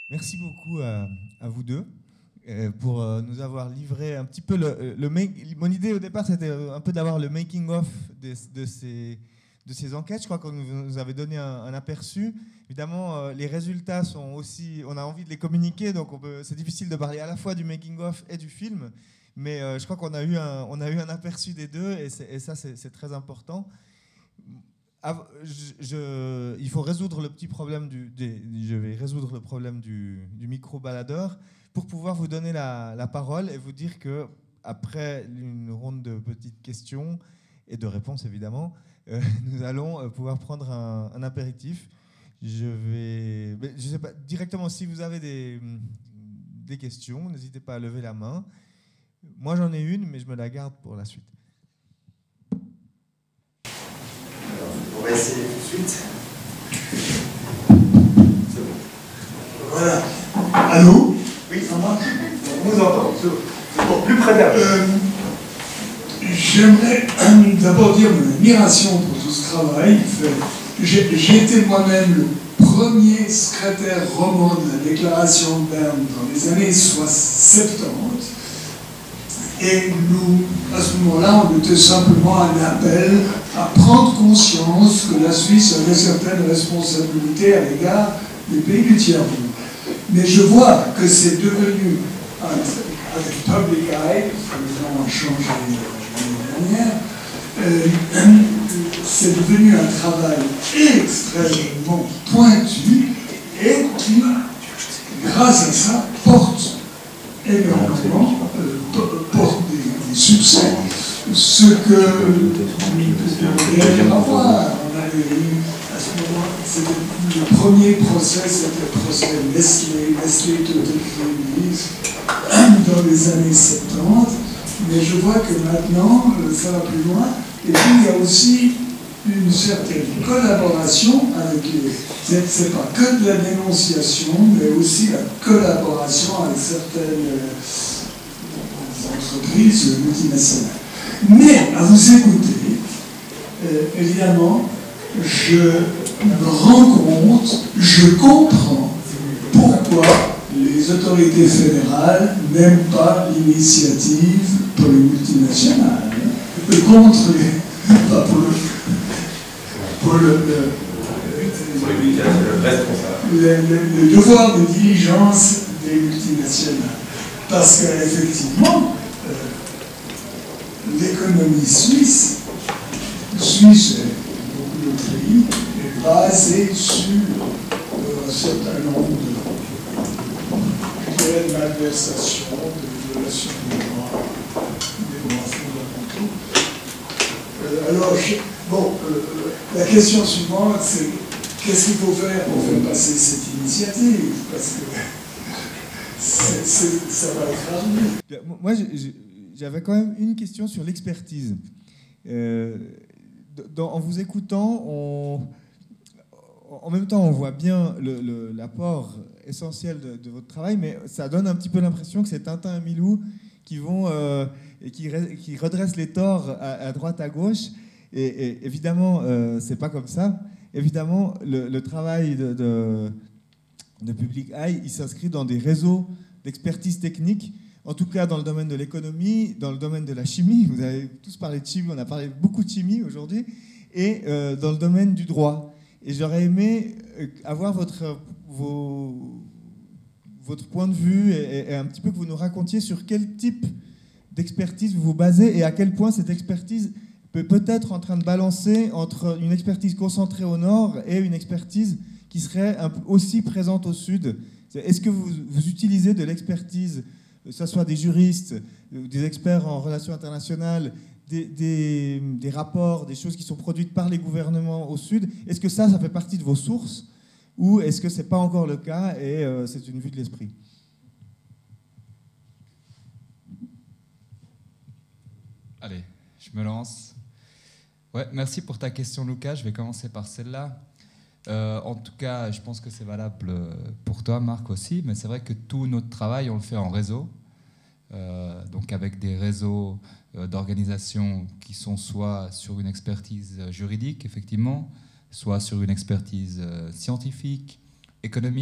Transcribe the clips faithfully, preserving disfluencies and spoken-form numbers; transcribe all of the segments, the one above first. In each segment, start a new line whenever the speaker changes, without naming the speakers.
Merci beaucoup à, à vous deux euh, pour euh, nous avoir livré un petit peu le, le make. Mon idée au départ, c'était un peu d'avoir le making of de, de, ces, de ces enquêtes. Je crois qu'on nous, nous avait donné un, un aperçu. Évidemment, euh, les résultats sont aussi. On a envie de les communiquer, donc c'est difficile de parler à la fois du making of et du film. Mais euh, je crois qu'on a eu un, on a eu un aperçu des deux, et, et ça, c'est très important. Je, je, il faut résoudre le petit problème du, des, je vais résoudre le problème du, du micro-baladeur pour pouvoir vous donner la, la parole et vous dire que après une ronde de petites questions et de réponses évidemment, euh, nous allons pouvoir prendre un, un apéritif. Je vais, je sais pas directement si vous avez des, des questions, n'hésitez pas à lever la main. Moi j'en ai une, mais je me la garde pour la suite.
On va essayer tout de suite. C'est bon.
Voilà. Allô?
Oui, ça marche. On vous entend. C'est pour plus près d'elle.
Euh, J'aimerais d'abord dire mon admiration pour tout ce travail. J'ai été moi-même le premier secrétaire roman de la Déclaration de Berne dans les années soixante-dix. Et nous, à ce moment-là, on était simplement un appel à prendre conscience que la Suisse avait certaines responsabilités à l'égard des pays du tiers-monde. Mais je vois que c'est devenu, avec Public Eye, parce que les gens ont changé l'année dernière, euh, c'est devenu un travail extrêmement pointu et qui, grâce à ça, porte énormément, euh, porte des, des succès. Ce que nous devrions avoir, on avait eu à ce moment, c'était le premier procès, c'était le procès Nestlé, Nestlé dans les années soixante-dix, mais je vois que maintenant, ça va plus loin, et puis il y a aussi une certaine collaboration avec les... C'est pas que de la dénonciation, mais aussi la collaboration avec certaines euh, entreprises multinationales. Mais, à vous écouter, euh, évidemment, je me rends compte, je comprends pourquoi les autorités fédérales n'aiment pas l'initiative pour les multinationales, contre les... pas pour le... pour le, le Le, le, le devoir de diligence des multinationales. Parce qu'effectivement, euh, l'économie suisse, suisse et beaucoup d'autres pays, est basée sur euh, un certain nombre de, je dirais, de malversations, de violations des droits, des droits fondamentaux. Euh, alors, je, bon, euh, la question suivante, c'est qu'est-ce qu'il faut faire pour faire passer cette initiative? Parce que c'est, c'est, ça va être rare.
Moi, j'avais quand même une question sur l'expertise. Euh, dans, en vous écoutant, on, en même temps, on voit bien le, le, l'apport essentiel de, de votre travail, mais ça donne un petit peu l'impression que c'est Tintin et Milou qui vont euh, et qui, qui redressent les torts à, à droite, à gauche. Et, et évidemment, euh, c'est pas comme ça. Évidemment, le, le travail de, de, de Public Eye, il s'inscrit dans des réseaux d'expertise technique, en tout cas dans le domaine de l'économie, dans le domaine de la chimie. Vous avez tous parlé de chimie, on a parlé beaucoup de chimie aujourd'hui, et euh, dans le domaine du droit. Et j'aurais aimé avoir votre, vos, votre point de vue et, et un petit peu que vous nous racontiez sur quel type d'expertise vous vous basez et à quel point cette expertise peut peut-être en train de balancer entre une expertise concentrée au nord et une expertise qui serait un peu aussi présente au sud. Est-ce que vous, vous utilisez de l'expertise, que ce soit des juristes, des experts en relations internationales, des, des, des rapports, des choses qui sont produites par les gouvernements au sud? Est-ce que ça, ça fait partie de vos sources ou est-ce que ce n'est pas encore le cas et euh, c'est une vue de l'esprit?
Allez, je me lance. Ouais, merci pour ta question, Lucas. Je vais commencer par celle-là. Euh, en tout cas, je pense que c'est valable pour toi, Marc, aussi. Mais c'est vrai que tout notre travail, on le fait en réseau. Euh, donc avec des réseaux euh, d'organisations qui sont soit sur une expertise juridique, effectivement, soit sur une expertise euh, scientifique, économique.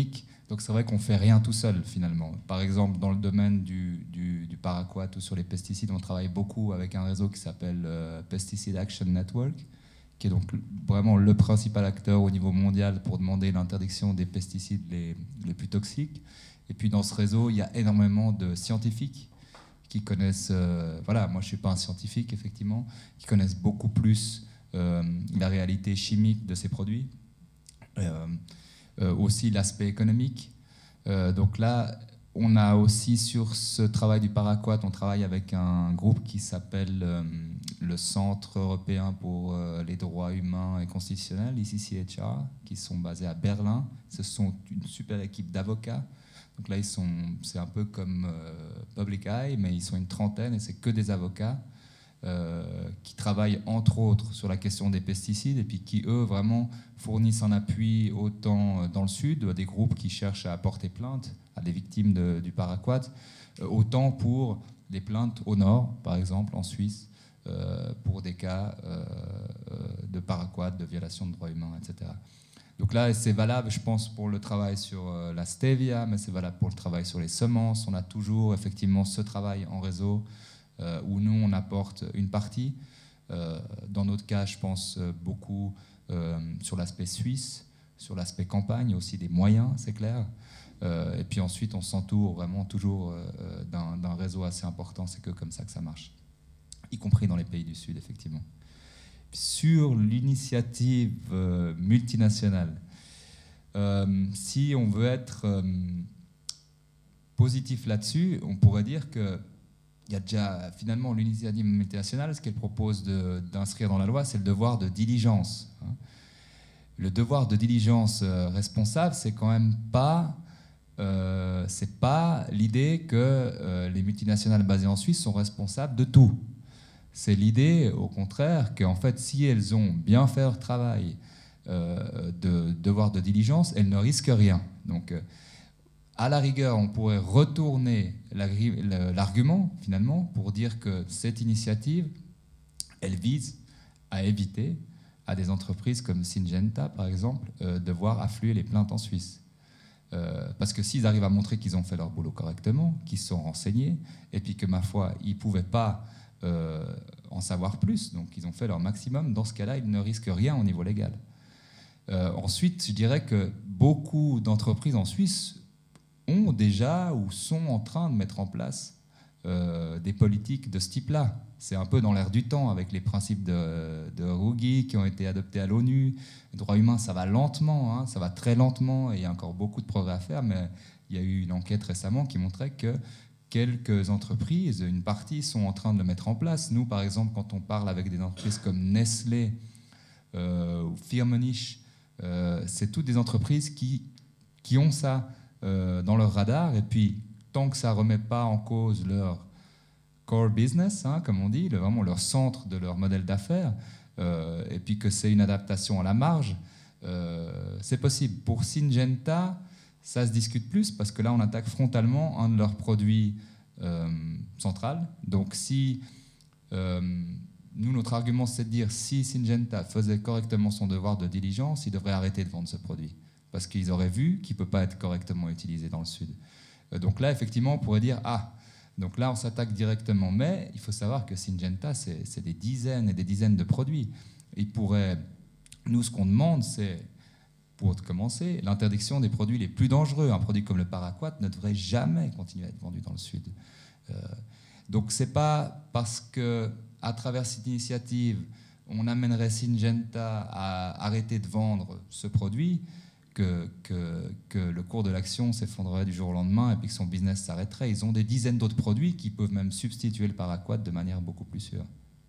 Donc c'est vrai qu'on ne fait rien tout seul finalement. Par exemple, dans le domaine du, du, du paraquat ou sur les pesticides, on travaille beaucoup avec un réseau qui s'appelle euh, Pesticide Action Network, qui est donc vraiment le principal acteur au niveau mondial pour demander l'interdiction des pesticides les, les plus toxiques. Et puis dans ce réseau, il y a énormément de scientifiques qui connaissent, euh, voilà, moi je ne suis pas un scientifique effectivement, qui connaissent beaucoup plus euh, la réalité chimique de ces produits, euh, euh, aussi l'aspect économique. Euh, donc là, on a aussi sur ce travail du paraquat, on travaille avec un groupe qui s'appelle euh, le Centre européen pour euh, les droits humains et constitutionnels, I C C H R, qui sont basés à Berlin. Ce sont une super équipe d'avocats. Donc là, ils sont, c'est un peu comme euh, Public Eye, mais ils sont une trentaine et c'est que des avocats euh, qui travaillent entre autres sur la question des pesticides et puis qui, eux, vraiment fournissent un appui autant dans le sud, à des groupes qui cherchent à porter plainte à des victimes de, du paraquat, autant pour des plaintes au nord, par exemple, en Suisse, euh, pour des cas euh, de paraquat, de violation de droits humains, et cetera. Donc là, c'est valable, je pense, pour le travail sur euh, la stevia, mais c'est valable pour le travail sur les semences. On a toujours effectivement ce travail en réseau euh, où nous, on apporte une partie. Euh, dans notre cas, je pense beaucoup euh, sur l'aspect suisse, sur l'aspect campagne, aussi des moyens, c'est clair. Euh, et puis ensuite, on s'entoure vraiment toujours euh, d'un, d'un réseau assez important. C'est que comme ça que ça marche, y compris dans les pays du Sud, effectivement. Sur l'initiative euh, multinationale, euh, si on veut être euh, positif là-dessus, on pourrait dire qu'il y a déjà finalement l'initiative multinationale, ce qu'elle propose de, d'inscrire dans la loi, c'est le devoir de diligence. Hein. Le devoir de diligence euh, responsable, c'est quand même pas... Euh, c'est pas l'idée que euh, les multinationales basées en Suisse sont responsables de tout. C'est l'idée, au contraire, qu'en fait, si elles ont bien fait leur travail euh, de devoir de diligence, elles ne risquent rien. Donc, euh, à la rigueur, on pourrait retourner l'argument, finalement, pour dire que cette initiative, elle vise à éviter à des entreprises comme Syngenta, par exemple, euh, de voir affluer les plaintes en Suisse. Euh, parce que s'ils arrivent à montrer qu'ils ont fait leur boulot correctement, qu'ils se sont renseignés, et puis que, ma foi, ils ne pouvaient pas euh, en savoir plus, donc ils ont fait leur maximum, dans ce cas-là, ils ne risquent rien au niveau légal. Euh, ensuite, je dirais que beaucoup d'entreprises en Suisse ont déjà ou sont en train de mettre en place euh, des politiques de ce type-là. C'est un peu dans l'air du temps, avec les principes de, de Ruggie qui ont été adoptés à l'ONU. Les droits humains, ça va lentement, hein, ça va très lentement, et il y a encore beaucoup de progrès à faire, mais il y a eu une enquête récemment qui montrait que quelques entreprises, une partie, sont en train de le mettre en place. Nous, par exemple, quand on parle avec des entreprises comme Nestlé euh, ou Firmenich, euh, c'est toutes des entreprises qui, qui ont ça euh, dans leur radar, et puis tant que ça ne remet pas en cause leur core business, hein, comme on dit, le, vraiment leur centre de leur modèle d'affaires, euh, et puis que c'est une adaptation à la marge, euh, c'est possible. Pour Syngenta, ça se discute plus, parce que là, on attaque frontalement un de leurs produits euh, central. Donc, si euh, nous, notre argument, c'est de dire si Syngenta faisait correctement son devoir de diligence, il devrait arrêter de vendre ce produit, parce qu'ils auraient vu qu'il ne peut pas être correctement utilisé dans le Sud. Euh, donc là, effectivement, on pourrait dire ah. Donc là, on s'attaque directement. Mais il faut savoir que Syngenta, c'est, c'est des dizaines et des dizaines de produits. Il pourrait, nous, ce qu'on demande, c'est, pour commencer, l'interdiction des produits les plus dangereux. Un produit comme le paraquat ne devrait jamais continuer à être vendu dans le Sud. Euh, donc c'est pas parce que, à travers cette initiative, on amènerait Syngenta à arrêter de vendre ce produit Que, que, que le cours de l'action s'effondrerait du jour au lendemain et puis que son business s'arrêterait. Ils ont des dizaines d'autres produits qui peuvent même substituer le paraquat de manière beaucoup plus sûre.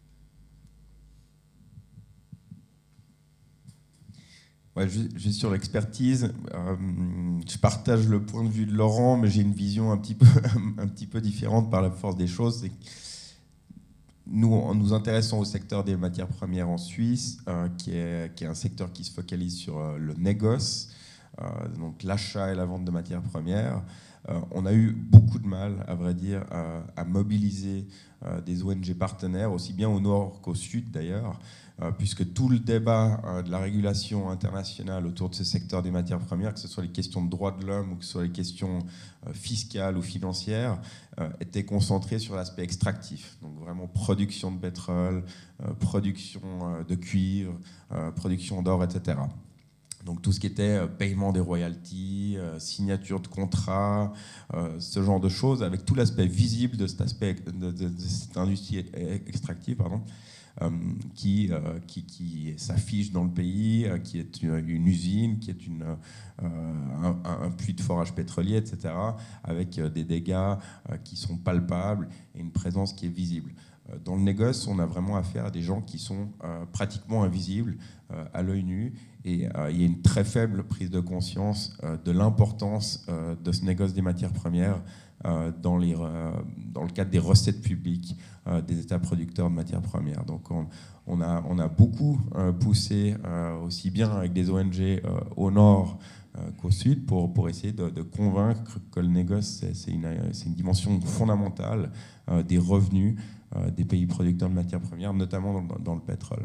Ouais, juste sur l'expertise, euh, je partage le point de vue de Laurent, mais j'ai une vision un petit peu, un petit peu différente par la force des choses. C'est que nous, en nous intéressant au secteur des matières premières en Suisse, euh, qui, est, qui est un secteur qui se focalise sur euh, le négoce, euh, donc l'achat et la vente de matières premières. Euh, on a eu beaucoup de mal, à vrai dire, à, à mobiliser euh, des O N G partenaires, aussi bien au nord qu'au sud d'ailleurs, euh, puisque tout le débat euh, de la régulation internationale autour de ce secteur des matières premières, que ce soit les questions de droits de l'homme ou que ce soit les questions euh, fiscales ou financières, euh, était concentré sur l'aspect extractif. Donc vraiment production de pétrole, euh, production euh, de cuivre, euh, production d'or, et cetera. Donc tout ce qui était paiement des royalties, euh, signature de contrats, euh, ce genre de choses, avec tout l'aspect visible de cet aspect de, de, de cette industrie extractive, pardon, euh, qui, euh, qui, qui s'affiche dans le pays, euh, qui est une, une usine, qui est une, euh, un, un puits de forage pétrolier, et cetera, avec des dégâts euh, qui sont palpables et une présence qui est visible. Dans le négoce, on a vraiment affaire à des gens qui sont euh, pratiquement invisibles euh, à l'œil nu, et euh, il y a une très faible prise de conscience euh, de l'importance euh, de ce négoce des matières premières euh, dans, les, euh, dans le cadre des recettes publiques euh, des États producteurs de matières premières. Donc on, on, a, on a beaucoup euh, poussé, euh, aussi bien avec des O N G euh, au nord euh, qu'au sud, pour, pour essayer de, de convaincre que le négoce, c'est une, une dimension fondamentale euh, des revenus euh, des pays producteurs de matières premières, notamment dans, dans le pétrole.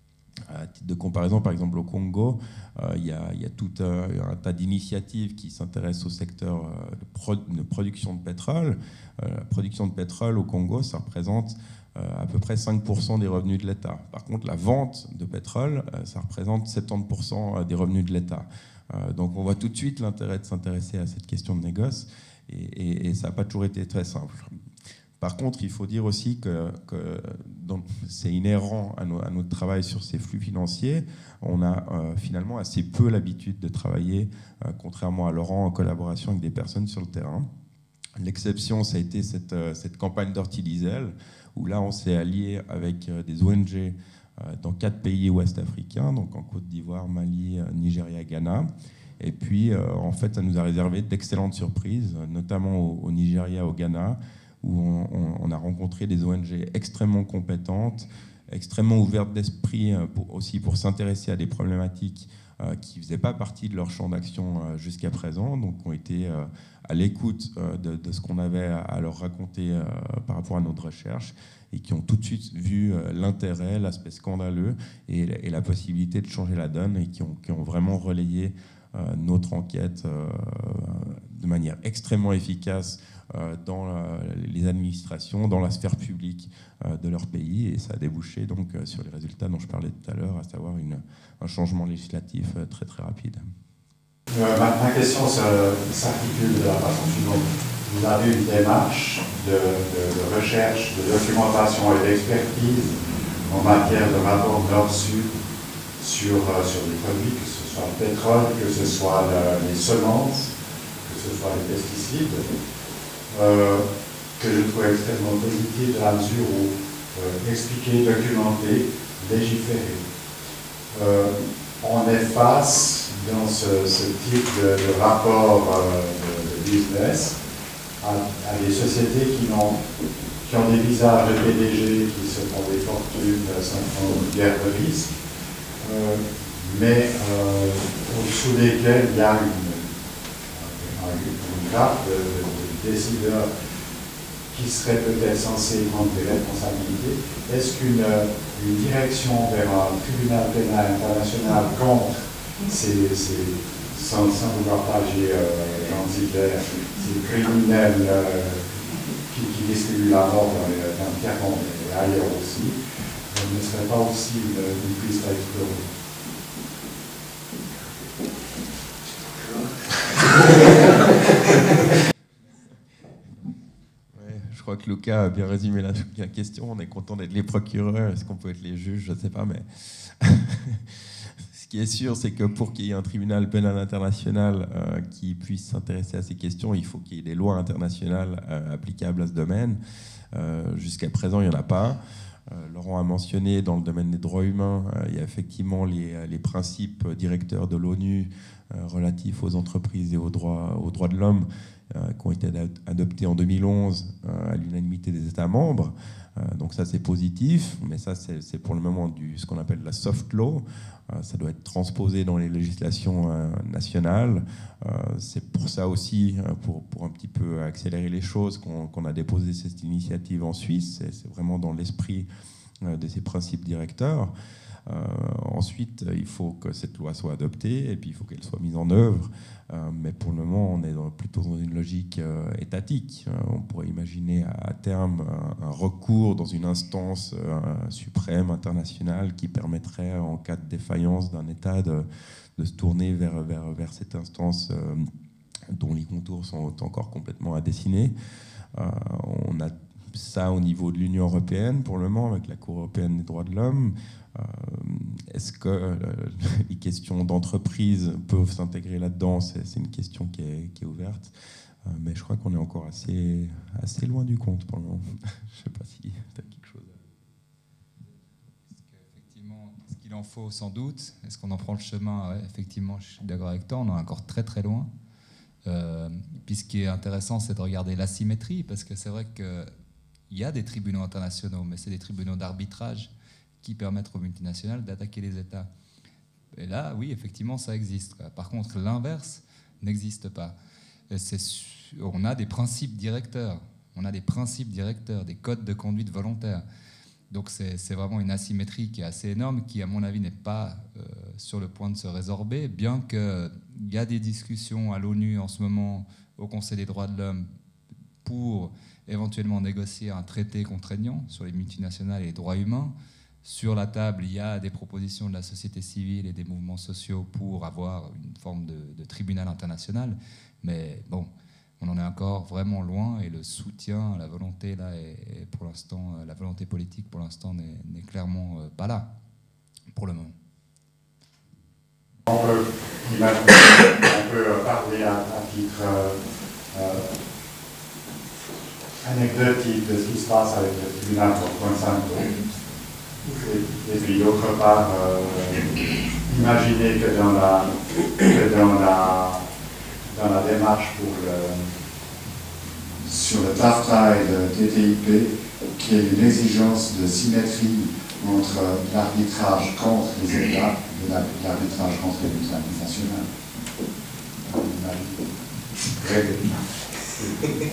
À titre de comparaison, par exemple au Congo, euh, il y, y a tout euh, un tas d'initiatives qui s'intéressent au secteur euh, de, pro de production de pétrole. Euh, la production de pétrole au Congo, ça représente euh, à peu près cinq pour cent des revenus de l'État. Par contre, la vente de pétrole, euh, ça représente soixante-dix pour cent des revenus de l'État. Euh, donc on voit tout de suite l'intérêt de s'intéresser à cette question de négoce, et, et, et ça n'a pas toujours été très simple. Par contre, il faut dire aussi que, que c'est inhérent à, no, à notre travail sur ces flux financiers. On a euh, finalement assez peu l'habitude de travailler, euh, contrairement à Laurent, en collaboration avec des personnes sur le terrain. L'exception, ça a été cette, euh, cette campagne d'Ortie Diesel, où là, on s'est allié avec euh, des O N G euh, dans quatre pays ouest-africains, donc en Côte d'Ivoire, Mali, euh, Nigeria, Ghana. Et puis, euh, en fait, ça nous a réservé d'excellentes surprises, notamment au, au Nigeria, au Ghana, où on, on a rencontré des O N G extrêmement compétentes, extrêmement ouvertes d'esprit pour, aussi pour s'intéresser à des problématiques euh, qui ne faisaient pas partie de leur champ d'action euh, jusqu'à présent, donc ont été euh, à l'écoute euh, de, de ce qu'on avait à, à leur raconter euh, par rapport à notre recherche, et qui ont tout de suite vu euh, l'intérêt, l'aspect scandaleux et, et la possibilité de changer la donne, et qui ont, qui ont vraiment relayé euh, notre enquête euh, de manière extrêmement efficace dans les administrations, dans la sphère publique de leur pays, et ça a débouché donc sur les résultats dont je parlais tout à l'heure, à savoir une, un changement législatif très très rapide.
Euh, ma, ma question s'articule de la façon suivante. Vous avez une démarche de, de, de recherche, de documentation et d'expertise en matière de rapport nord-sud sur, euh, sur les produits, que ce soit le pétrole, que ce soit le, les semences, que ce soit les pesticides. Euh, que je trouve extrêmement positif dans la mesure où euh, expliquer, documenter, légiférer. Euh, on est face, dans ce, ce type de, de rapport euh, de, de business, à, à des sociétés qui ont, qui ont des visages de P D G, qui se font des fortunes sans prendre guère de risque, euh, mais euh, au-dessous desquels il y a une, une, une grappe de, de décideurs qui seraient peut-être censés prendre des responsabilités. Est-ce qu'une une direction vers un tribunal pénal international contre ces, ces sans, sans vouloir plagier euh, Jean Ziegler, ces criminels euh, qui, qui distribuent la mort dans le Tiers-Monde et ailleurs aussi, euh, ne serait pas aussi une, une piste à explorer?
Je crois que Lucas a bien résumé la, la question. On est content d'être les procureurs. Est-ce qu'on peut être les juges? Je ne sais pas, mais ce qui est sûr, c'est que pour qu'il y ait un tribunal pénal international euh, qui puisse s'intéresser à ces questions, il faut qu'il y ait des lois internationales euh, applicables à ce domaine. Euh, Jusqu'à présent, il n'y en a pas. Euh, Laurent a mentionné, dans le domaine des droits humains, euh, il y a effectivement les, les principes directeurs de l'ONU euh, relatifs aux entreprises et aux droits, aux droits de l'homme, euh, qui ont été adoptés en deux mille onze euh, à l'unanimité des États membres. Euh, donc ça, c'est positif, mais ça, c'est pour le moment du, ce qu'on appelle la soft law. Euh, ça doit être transposé dans les législations euh, nationales. Euh, c'est pour ça aussi, pour, pour un petit peu accélérer les choses, qu'on qu'on a déposé cette initiative en Suisse. C'est vraiment dans l'esprit euh, de ces principes directeurs. Euh, ensuite, il faut que cette loi soit adoptée et puis il faut qu'elle soit mise en œuvre. Euh, mais pour le moment, on est dans, plutôt dans une logique euh, étatique. Euh, on pourrait imaginer à terme un, un recours dans une instance euh, suprême internationale qui permettrait, en cas de défaillance d'un État, de, de se tourner vers, vers, vers cette instance euh, dont les contours sont encore complètement à dessiner. Euh, on a ça au niveau de l'Union européenne pour le moment, avec la Cour européenne des droits de l'homme. Euh, Est-ce que euh, les questions d'entreprise peuvent s'intégrer là-dedans? C'est une question qui est, qui est ouverte. Euh, mais je crois qu'on est encore assez, assez loin du compte pour le moment. Je ne sais pas si tu as quelque chose à...
Effectivement, est-ce qu'il en faut sans doute? Est-ce qu'on en prend le chemin? Ouais, effectivement, je suis d'accord avec toi, on en est encore très très loin. Euh, puis ce qui est intéressant, c'est de regarder l'asymétrie, parce que c'est vrai qu'il y a des tribunaux internationaux, mais c'est des tribunaux d'arbitrage qui permettent aux multinationales d'attaquer les États. Et là, oui, effectivement, ça existe, quoi. Par contre, l'inverse n'existe pas. On a des principes directeurs, on a des principes directeurs, des codes de conduite volontaires. Donc c'est vraiment une asymétrie qui est assez énorme, qui, à mon avis, n'est pas euh, sur le point de se résorber, bien qu'il y a des discussions à l'ONU en ce moment, au Conseil des droits de l'homme, pour éventuellement négocier un traité contraignant sur les multinationales et les droits humains. Sur la table, il y a des propositions de la société civile et des mouvements sociaux pour avoir une forme de, de tribunal international. Mais bon, on en est encore vraiment loin et le soutien, la volonté, là, est, est pour l'instant, la volonté politique, pour l'instant, n'est clairement pas là, pour le moment.
On peut, on peut parler à, à titre euh, euh, anecdotique de ce qui se passe avec le tribunal pour Monsanto. Et, et puis d'autre part, euh, imaginez que dans la, que dans la, dans la démarche pour le, sur le TAFTA et le T T I P, qu'il y ait une exigence de symétrie entre l'arbitrage contre les États et l'arbitrage contre les multinationales. Très bien.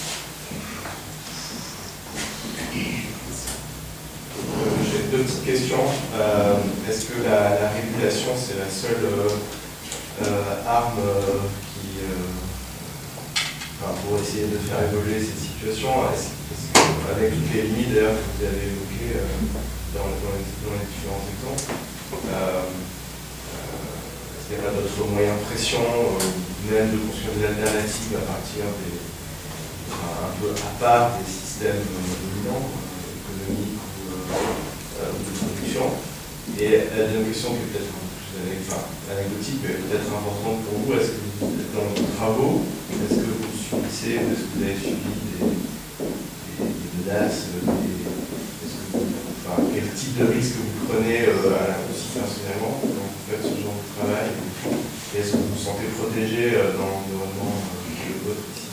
J'ai deux petites questions. Euh, Est-ce que la, la régulation, c'est la seule euh, euh, arme euh, qui, euh, enfin, pour essayer de faire évoluer cette situation? Est-ce est avec toutes les limites d'ailleurs que vous avez évoquées euh, dans, dans, les, dans les différents exemples, euh, euh, est-ce qu'il n'y a pas d'autres moyens de pression, euh, même de construire des alternatives à partir des, enfin, un peu à part des systèmes dominants, euh, économiques ou euh, de production? Et la deuxième question qui est peut-être enfin, anecdotique, mais peut-être importante pour vous, est-ce que vous êtes dans vos travaux, est-ce que vous subissez, est-ce que vous avez subi des, des, des menaces, des, est-ce que vous, enfin, quel type de risque vous prenez euh, à la, aussi personnellement quand vous faites ce genre de travail, et est-ce que vous vous sentez protégé euh, dans l'environnement euh, le vôtre ici?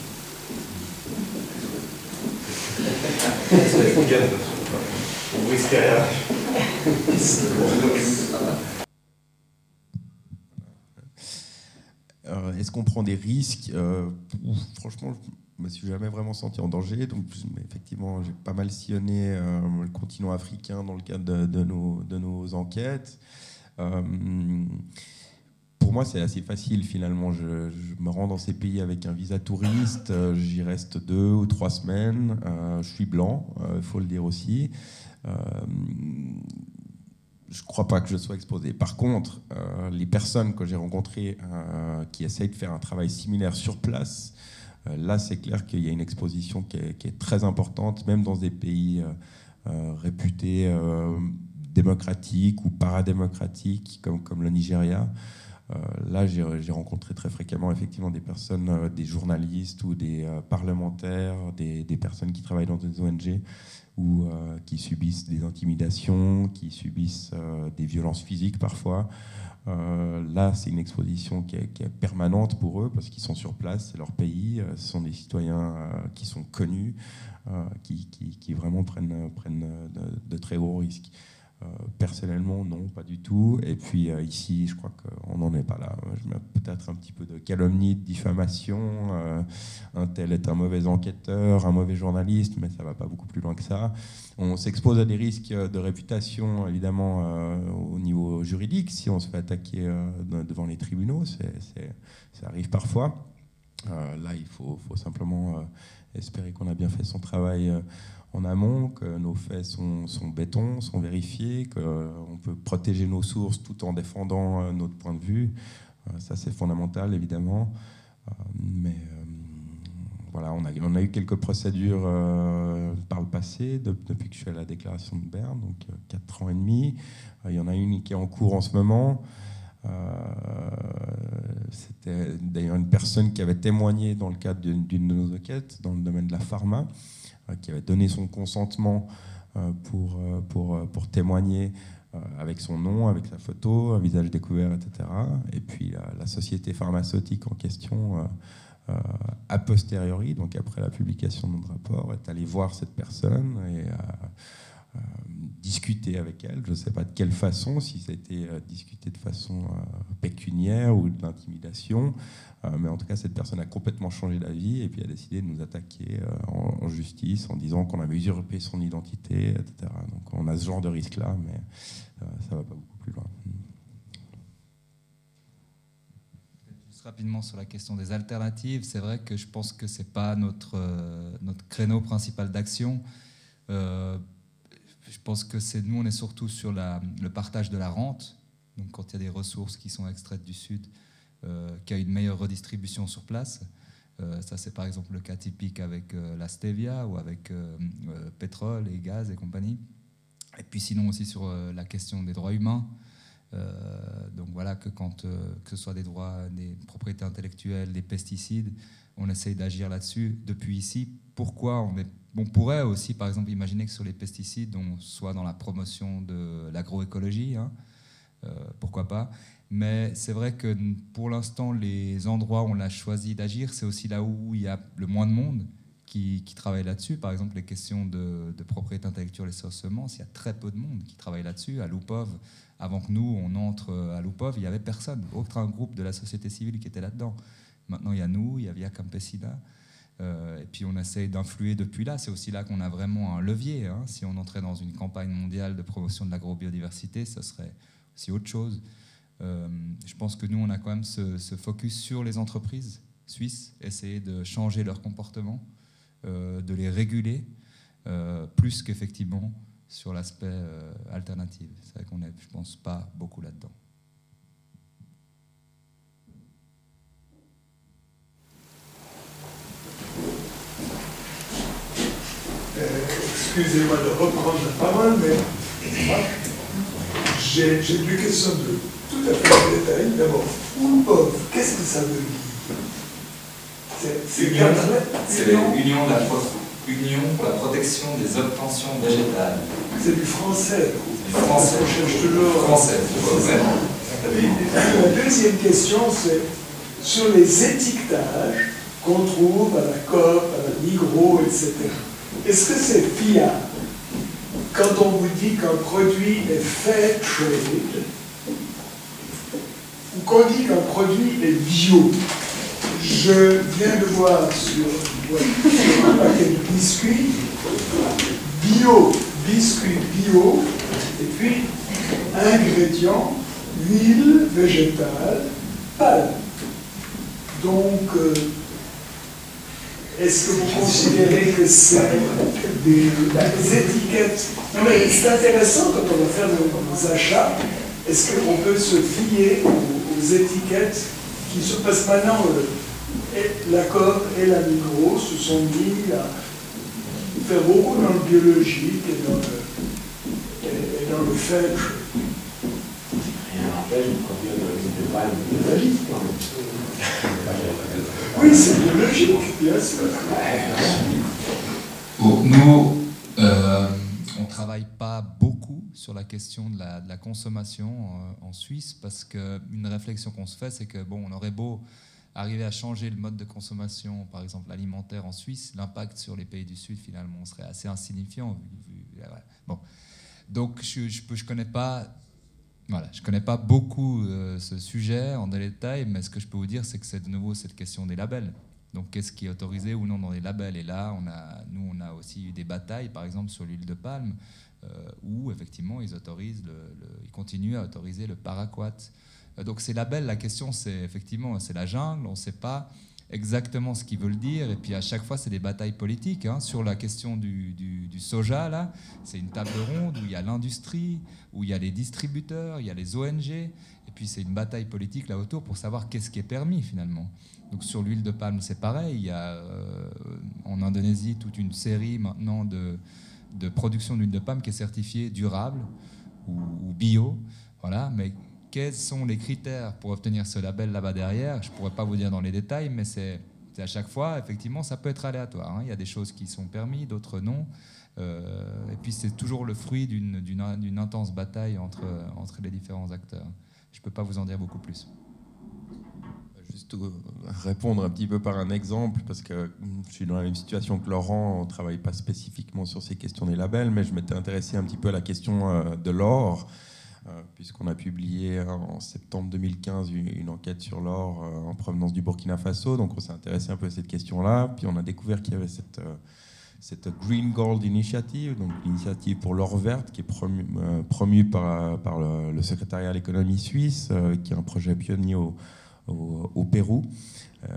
C'est efficace, bien sûr. Vous risquez rien.
Euh, Est-ce qu'on prend des risques? euh, ouf, Franchement, je ne me suis jamais vraiment senti en danger. Donc, effectivement, j'ai pas mal sillonné euh, le continent africain dans le cadre de, de, nos, de nos enquêtes. Euh, pour moi, c'est assez facile finalement. Je, je me rends dans ces pays avec un visa touriste. Euh, J'y reste deux ou trois semaines. Euh, je suis blanc, il euh, faut le dire aussi. Euh, je ne crois pas que je sois exposé. Par contre, euh, les personnes que j'ai rencontrées euh, qui essayent de faire un travail similaire sur place, euh, là, c'est clair qu'il y a une exposition qui est, qui est très importante, même dans des pays euh, euh, réputés euh, démocratiques ou paradémocratiques, comme, comme le Nigeria. Euh, là, j'ai rencontré très fréquemment effectivement des personnes, euh, des journalistes ou des euh, parlementaires, des, des personnes qui travaillent dans des O N G ou euh, qui subissent des intimidations, qui subissent euh, des violences physiques parfois. Euh, là, c'est une exposition qui est, qui est permanente pour eux parce qu'ils sont sur place, c'est leur pays, euh, ce sont des citoyens euh, qui sont connus, euh, qui, qui, qui vraiment prennent, prennent de, de très gros risques. Euh, personnellement, non, pas du tout. Et puis euh, ici, je crois qu'on n'en est pas là. Je mets peut-être un petit peu de calomnie, de diffamation. Euh, un tel est un mauvais enquêteur, un mauvais journaliste, mais ça ne va pas beaucoup plus loin que ça. On s'expose à des risques de réputation, évidemment, euh, au niveau juridique. Si on se fait attaquer euh, devant les tribunaux, c'est, c'est, ça arrive parfois. Euh, là, il faut, faut simplement euh, espérer qu'on a bien fait son travail euh, en amont, que nos faits sont, sont béton, sont vérifiés, qu'on peut protéger nos sources tout en défendant euh, notre point de vue. Euh, ça, c'est fondamental, évidemment. Euh, mais euh, voilà, on a, on a eu quelques procédures euh, par le passé, de, depuis que je fais la déclaration de Berne, donc euh, quatre ans et demi. Euh, il y en a une qui est en cours en ce moment. Euh, c'était d'ailleurs une personne qui avait témoigné dans le cadre d'une, d'une de nos enquêtes, dans le domaine de la pharma, qui avait donné son consentement pour, pour, pour témoigner avec son nom, avec sa photo, un visage découvert, et cetera. Et puis la, la société pharmaceutique en question, euh, a posteriori, donc après la publication de notre rapport, est allée voir cette personne et a, a discuté avec elle. Je ne sais pas de quelle façon, si ça a été discuté de façon pécuniaire ou de l'intimidation. Euh, mais en tout cas, cette personne a complètement changé d'avis et puis a décidé de nous attaquer euh, en, en justice en disant qu'on avait usurpé son identité, et cetera. Donc on a ce genre de risque-là, mais euh, ça ne va pas beaucoup plus loin.
Juste rapidement sur la question des alternatives, c'est vrai que je pense que ce n'est pas notre, euh, notre créneau principal d'action. Euh, je pense que c'est, nous, on est surtout sur la, le partage de la rente. Donc quand il y a des ressources qui sont extraites du Sud, Euh, qui a une meilleure redistribution sur place. Euh, ça, c'est par exemple le cas typique avec euh, la stevia ou avec euh, euh, pétrole et gaz et compagnie. Et puis sinon aussi sur euh, la question des droits humains. Euh, donc voilà, que quand euh, que ce soit des droits, des propriétés intellectuelles, des pesticides, on essaye d'agir là-dessus depuis ici. Pourquoi on, est, on pourrait aussi, par exemple, imaginer que sur les pesticides, on soit dans la promotion de l'agroécologie, hein, euh, pourquoi pas. Mais c'est vrai que pour l'instant, les endroits où on a choisi d'agir, c'est aussi là où il y a le moins de monde qui, qui travaille là-dessus. Par exemple, les questions de, de propriété intellectuelle et sur semences, il y a très peu de monde qui travaille là-dessus. À Lupov, avant que nous, on entre à Lupov, il n'y avait personne. Aucun groupe de la société civile qui était là-dedans. Maintenant, il y a nous, il y a Via Campesina. Euh, et puis, on essaye d'influer depuis là. C'est aussi là qu'on a vraiment un levier. Hein. Si on entrait dans une campagne mondiale de promotion de l'agrobiodiversité, ce serait aussi autre chose. Euh, je pense que nous, on a quand même ce, ce focus sur les entreprises suisses, essayer de changer leur comportement, euh, de les réguler, euh, plus qu'effectivement sur l'aspect euh, alternatif. C'est vrai qu'on n'est, je pense, pas beaucoup là-dedans.
Euh, excusez-moi de reprendre la parole, mais j'ai, j'ai deux questions de tout à fait en détail. D'abord, Lupov, qu'est-ce que ça veut dire? C'est, c'est,
Union,
quatre lettres,
c'est l'Union de la pro- Union pour la protection des obtentions végétales.
C'est du français.
Du français.
On cherche toujours.
Français.
La deuxième question, c'est sur les étiquetages qu'on trouve à la Coop, à la Migros, et cetera. Est-ce que c'est fiable quand on vous dit qu'un produit est fair trade ou qu'on dit qu'un produit est bio? Je viens de voir sur, ouais, sur un paquet de biscuits, bio, biscuits bio, et puis ingrédients, huile végétale, palme. Donc, euh, est-ce que vous considérez que c'est des, des étiquettes? Non mais c'est intéressant quand on va faire nos, nos achats. Est-ce qu'on peut se fier aux, aux étiquettes qui se passent maintenant? Euh, et la Coop et la Migros se sont mis à faire beaucoup dans le biologique et dans le, et, et dans le fair trade.
Rien n'empêche de produire de l'huile de palme biologique.
Oui, c'est biologique, bien sûr.
Bon, nous, euh, on travaille travaille pas beaucoup sur la question de la, de la consommation euh, en Suisse, parce qu'une réflexion qu'on se fait, c'est que bon, on aurait beau arriver à changer le mode de consommation, par exemple alimentaire en Suisse, l'impact sur les pays du Sud, finalement, serait assez insignifiant. Vu, vu, ouais. Bon. Donc, je ne je connais pas... Voilà, je ne connais pas beaucoup euh, ce sujet en détail, mais ce que je peux vous dire, c'est que c'est de nouveau cette question des labels. Donc, qu'est-ce qui est autorisé ou non dans les labels? Et là, on a, nous, on a aussi eu des batailles, par exemple, sur l'huile de palme, euh, où, effectivement, ils, autorisent le, le, ils continuent à autoriser le paraquat. Euh, donc, ces labels, la question, c'est effectivement, c'est la jungle, on ne sait pas exactement ce qu'ils veulent dire, et puis à chaque fois c'est des batailles politiques, hein. Sur la question du, du, du soja, là, c'est une table ronde où il y a l'industrie, où il y a les distributeurs, il y a les O N G, et puis c'est une bataille politique là autour pour savoir qu'est-ce qui est permis finalement. Donc sur l'huile de palme c'est pareil, il y a euh, en Indonésie toute une série maintenant de, de production d'huile de palme qui est certifiée durable ou, ou bio, voilà, mais quels sont les critères pour obtenir ce label là-bas derrière? Je ne pourrais pas vous dire dans les détails, mais c'est à chaque fois, effectivement, ça peut être aléatoire, hein. Il y a des choses qui sont permises, d'autres non. Euh, et puis c'est toujours le fruit d'une intense bataille entre, entre les différents acteurs. Je ne peux pas vous en dire beaucoup plus.
Juste répondre un petit peu par un exemple, parce que je suis dans la même situation que Laurent, on ne travaille pas spécifiquement sur ces questions des labels, mais je m'étais intéressé un petit peu à la question de l'or. Euh, puisqu'on a publié en septembre deux mille quinze une, une enquête sur l'or euh, en provenance du Burkina Faso. Donc on s'est intéressé un peu à cette question-là. Puis on a découvert qu'il y avait cette, euh, cette Green Gold Initiative, donc l'initiative pour l'or verte, qui est promue, euh, promue par, par le, le secrétariat à l'économie suisse, euh, qui est un projet pionnier au, au, au Pérou. Euh,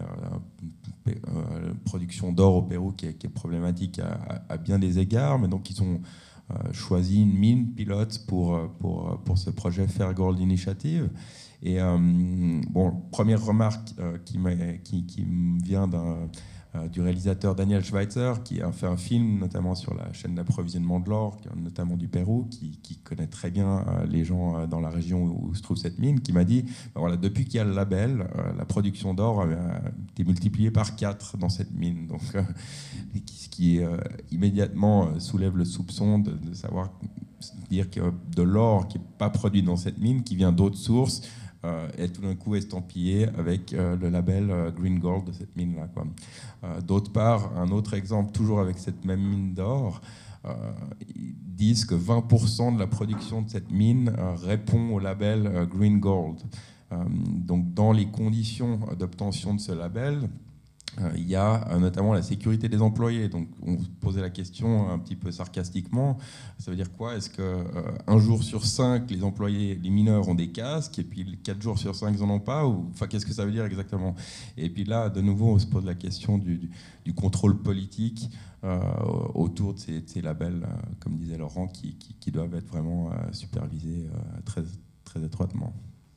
euh, production d'or au Pérou qui est, qui est problématique à, à, à bien des égards, mais donc ils ont Euh, choisi une mine pilote pour, pour, pour ce projet Fair Gold Initiative. Et euh, bon, première remarque euh, qui, qui, qui vient d'un, euh, du réalisateur Daniel Schweitzer, qui a fait un film notamment sur la chaîne d'approvisionnement de l'or, notamment du Pérou, qui, qui connaît très bien euh, les gens euh, dans la région où, où se trouve cette mine, qui m'a dit, ben voilà, depuis qu'il y a le label, euh, la production d'or a été multipliée par quatre dans cette mine. Donc, euh, ce qui euh, immédiatement euh, soulève le soupçon de, de savoir dire que de l'or qui n'est pas produit dans cette mine, qui vient d'autres sources, euh, est tout d'un coup estampillé avec euh, le label euh, Green Gold de cette mine-là, quoi. Euh, d'autre part, un autre exemple, toujours avec cette même mine d'or, euh, ils disent que vingt pour cent de la production de cette mine euh, répond au label euh, Green Gold. Euh, donc dans les conditions d'obtention de ce label, Euh, il y a euh, notamment la sécurité des employés. Donc, on se posait la question un petit peu sarcastiquement. Ça veut dire quoi? Est-ce que euh, un jour sur cinq, les employés, les mineurs ont des casques, et puis quatre jours sur cinq, ils n'en ont pas? Ou, enfin, qu'est-ce que ça veut dire exactement? Et puis là, de nouveau, on se pose la question du, du, du contrôle politique euh, autour de ces, de ces labels, euh, comme disait Laurent, qui, qui, qui doivent être vraiment euh, supervisés euh, très, très étroitement.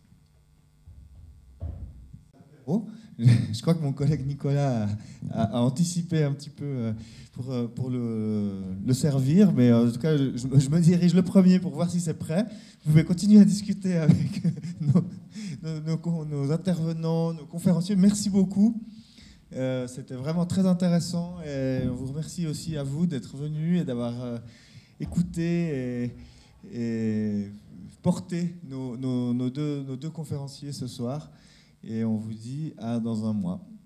Oh. Je crois que mon collègue Nicolas a, a, a anticipé un petit peu pour, pour le, le servir, mais en tout cas, je, je me dirige le premier pour voir si c'est prêt. Vous pouvez continuer à discuter avec nos, nos, nos, nos intervenants, nos conférenciers. Merci beaucoup. Euh, C'était vraiment très intéressant et on vous remercie aussi à vous d'être venus et d'avoir euh, écouté et, et porté nos, nos, nos, deux, nos deux conférenciers ce soir. Et on vous dit à dans un mois.